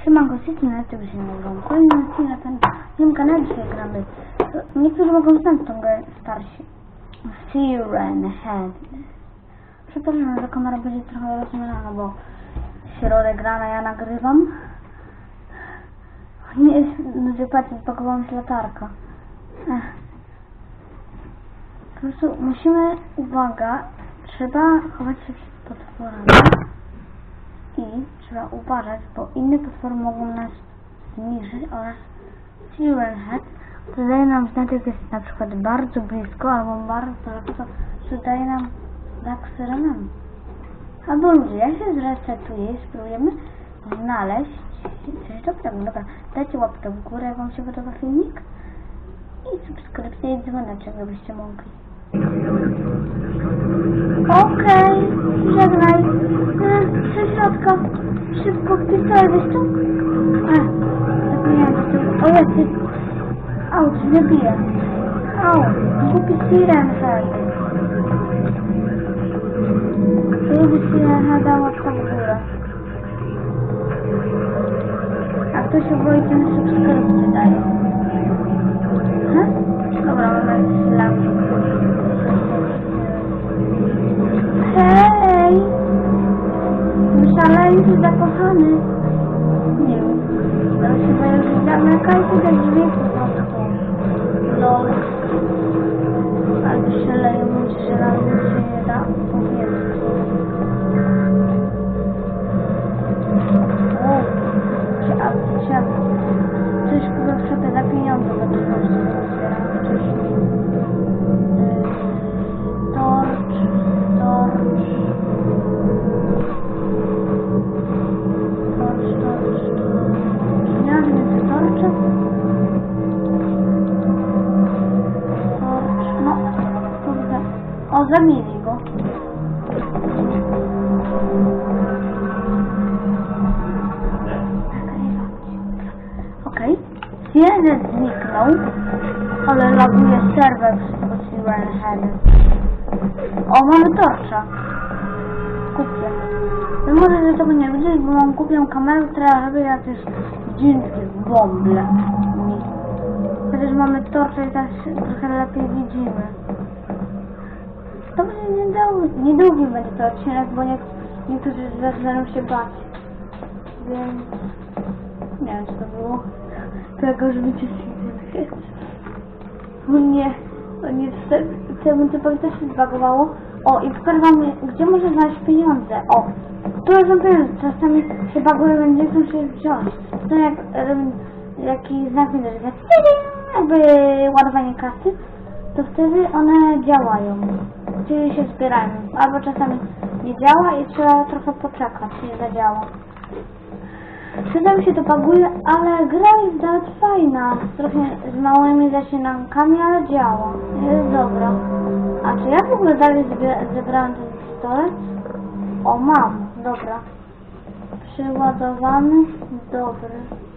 Siemanko, z tej strony tego się nagrywam. Kolejny odcinek na tym kanale dzisiaj gramy. Niektórzy mogą znać tą grę starsi. Siren Head. Przepraszam, że kamera będzie trochę rozmieniona, bo środek rana ja nagrywam. Nie, ludzie patrzą, spakowałam się latarka. Po prostu musimy, uwaga, trzeba chować się przed potworami. I trzeba uważać, bo inne potwory mogą nas zniszczyć oraz Siren Head to daje nam znać, jak jest na przykład bardzo blisko albo bardzo daleko, to daje nam znak syrenami. Albo ludzie, jak się zresetuje i spróbujemy znaleźć coś dobrego. Dobra, dajcie łapkę w górę, jak wam się podoba filmik i subskrypcję i dzwoneczek, żebyście mogli. Okej, żegnaj. Do środka. Szybko, pistolet weź tu. Zapomniałam do tyłu. O, jest. Auć, nie bije. Au, głupi Siren Head. Głupi Siren Head, łapka w górę. A kto się boi, ten subskrypcję daje. Dobra, mamy lampę. Hej! Szaleńczy, zakochany. Nie wiem. Teraz chyba już zamykajcie te drzwi po prostu. Lol. Ale szaleją ludzie, że nam się nie da powiedzieć. O, trzeba coś chyba przepę za pieniądze, bo to po prostu otwieram wcześniej. O, zabili go. Okej. Siren zniknął, ale laguje serwer z tego Siren Head. O, mamy torcza. Kupię. Wy możecie tego nie widzieć, bo mam kupię kamerę, która robi jakieś dzińskie bąble. Chociaż mamy torcza i tak trochę lepiej widzimy. To będzie niedługi będzie to odcinek, bo niektórzy zaczynają się bać. Więc nie wiem, co to było. To jakoś życie Siren. O nie, temu typowi też się zbagowało. O, i pokażę wam, gdzie można znaleźć pieniądze. O, tu są pieniądze. Czasami się baguje, będzie nie chcą się wziąć. To jak jaki znak widać, że jakby ładowanie kasy, to wtedy one działają. Czyli się zbierają. Albo czasami nie działa i trzeba trochę poczekać, nie zadziała. Czasami się to baguje, ale gra jest nawet fajna. Trochę z małymi zasięgami, ale działa. Jest dobra. A czy ja w ogóle dalej zebrałem ten pistolet? O, mam. Dobra. Przyładowany. Dobry.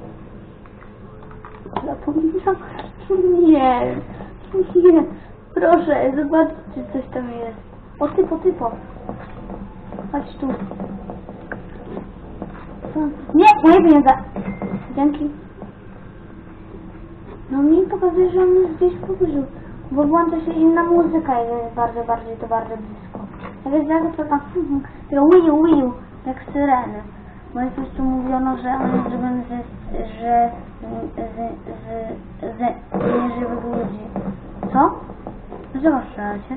Zapomniałam. Nie. Nie. Proszę, zobaczcie, coś tam jest. O, typo. Chodź tu. Nie, moje pieniądze. Dzięki. No mi pokazuje, że on jest gdzieś w pobliżu. Bo włącza się inna muzyka, jak jest bardzo blisko. Jak jest bardzo taka wiu, jak syreny. Bo jest jeszcze mówiono, że on jest zrobiony z nieżywych ludzi. Co? Że masz strzelać?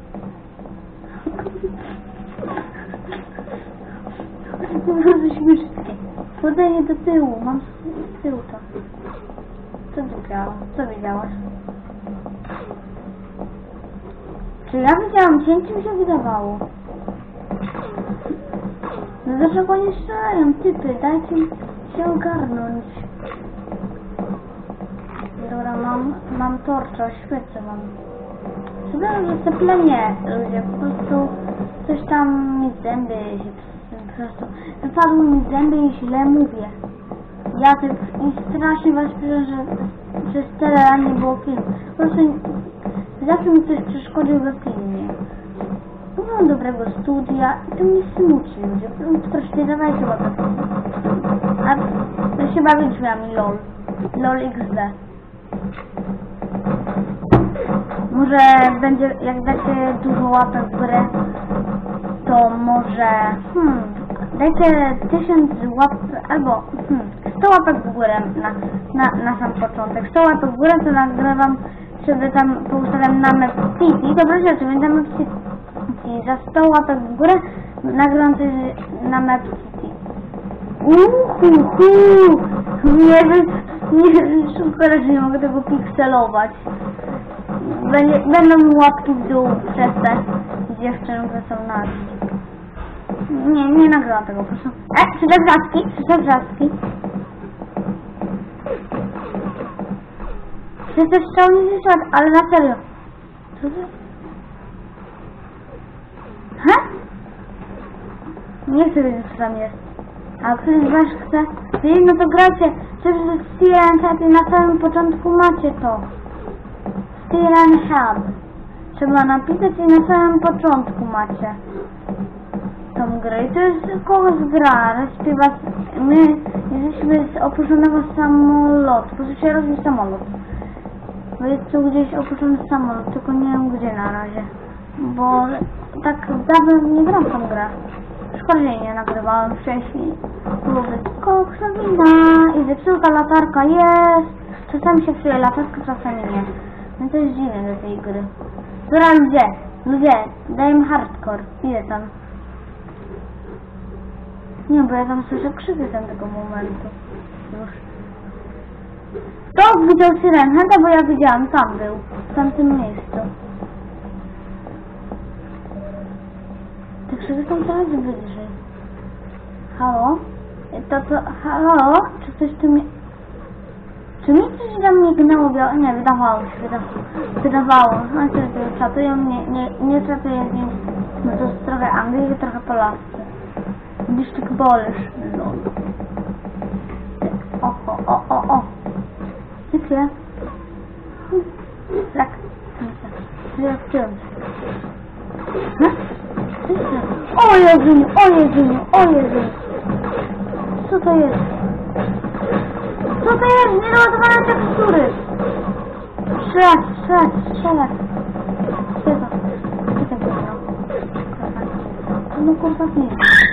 To bardzo śmiesznie. Podaję do tyłu, mam z tyłu to. Co tu działo? Co widziałaś? Czy ja widziałam cień, czy mi się wydawało? No dlaczego nie strzelają, typy? Dajcie się ogarnąć. Dobra, mam torcza, świecę wam. Przepraszam, że steplenie, ludzie, po prostu coś tam mi zęby się po prostu wypadły mi zęby i źle mówię. Ja tak i strasznie was proszę, że przez tyle lat nie było filmu. Po prostu zawsze mi coś przeszkodził we filmie. Mam dobrego studia i to mnie smuci ludzie. Proszę, nie dawajcie łapek. A się bawię drzwiami, lol. Lol XD. Może będzie, jak dacie dużo łapek w górę, to może, dajcie 1000 łapek, albo 100 łapek w górę na sam początek. 100 łapek w górę, to nagrywam, żeby tam poustawiam na Map City. Dobra rzeczy, więc na Map City za 100 łapek w górę nagrywam coś na Map City. Nie, super, że nie mogę tego pikselować. Będą łapki w dół przez te dziewczyny, które są na... Nie nagrałam tego, proszę. Słyszę wrzaski. Przez te strzały nie słyszałam, ale na serio. Co to? Nie chcę wiedzieć, co tam jest. A ktoś z was chce? No to gracie. Przecież Steel na samym początku macie to. Steel Hub. Trzeba napisać i na samym początku macie tą grę. I to jest kogoś gra. Śpiewa. My jesteśmy z opuszczonego samolotu. Proszę się rozbić samolot. Bo jest tu gdzieś opuszczony samolot, tylko nie wiem gdzie na razie. Bo tak dawno nie gram w tą grę. Szkolenie nie nagrywałem wcześniej. Byłoby koksowina i zepsuta latarka jest. Czasami się psuje latarka, czasami nie. No to jest dziwne do tej gry. Dobra ludzie, dajmy hardcore. Ile tam? Nie, bo ja tam słyszę krzyki z tego momentu. Już. Kto widział Syrenheda, bo ja widziałam, tam był. W tamtym miejscu. Te krzyki są coraz wyżej. Halo? Halo? Czy ktoś tu mnie... Czy mi coś tam mignęło białe? Nie, wydawało się. No to czatują, nie czatuję z nim. No to jest trochę Anglii, trochę Polacy. District Polish. Lol. O. Wiecie? Tak. Reakcjonuj. O Jezu! Co to jest? Niedoładowane tekstury! Strzelać! Gdzie to? Co to było? No kurwa nie.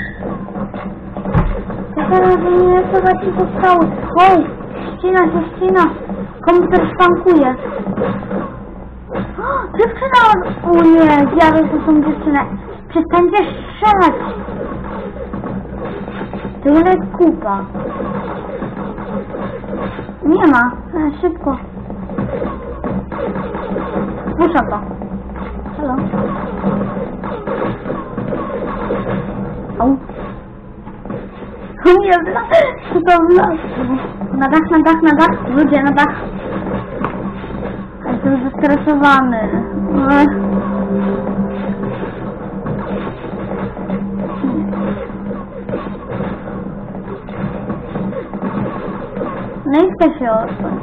Ja teraz nie chcę ci zostało. Oj! Ścina! Komputer szwankuje. Dziewczyna! O nie! Zjawił to są dziewczyny. Przestańcie strzelać! Tyle kupa. Nie ma. Szybko. Puszczę to. Halo. Au. Nie, co to na dach. Ludzie, na dach. Jestem zestresowany. No i chce się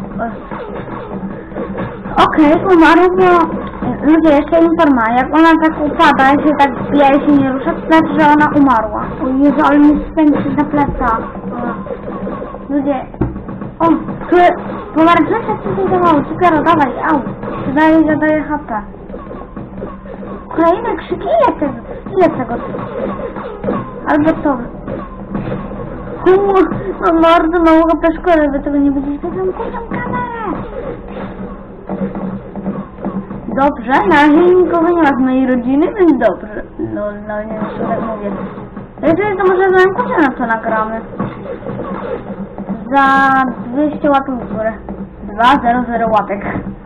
Okej, umarł, bo... Ludzie, jeszcze informacja, jak ona tak upada, się tak wbija i się nie rusza, to znaczy, że ona umarła. O Jezu, ale mi spędzi na plecach. Ludzie... O, pomarańczowe się coś dawało, super, dawaj, au. Zadaje HP. Kolejne krzyki, ile tego? Albo to... Mam bardzo mało HP, szkoda, wy tego nie będziecie tam kamerę. Dobrze, na razie nikogo nie ma z mojej rodziny, więc dobrze. No nie wiem, co tak mówię. Jeżeli to może zobaczymy, na co nagramy. Za 200 łapek w górę. 200 łapek.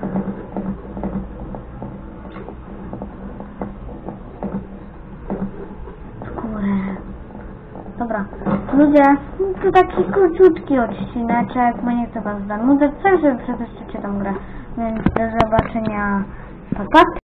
W górę. Dobra. Ludzie, to taki króciutki odcineczek, bo nie chcę was zanudzać. Chcę, żeby przeteścicie tą grę. Więc do zobaczenia. Pa, pa.